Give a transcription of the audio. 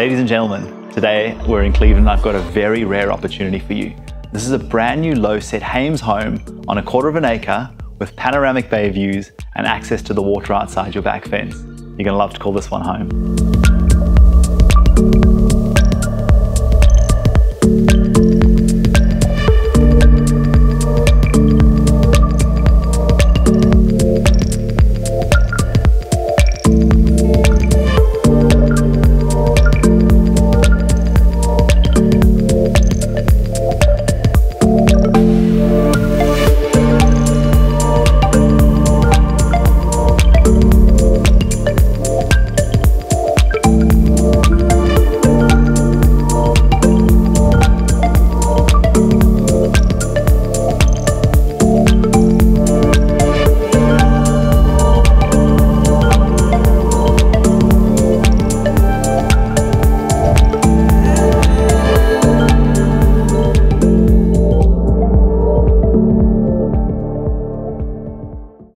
Ladies and gentlemen, today we're in Cleveland and I've got a very rare opportunity for you. This is a brand new low-set Hames home on 1/4 of an acre with panoramic bay views and access to the water outside your back fence. You're gonna love to call this one home.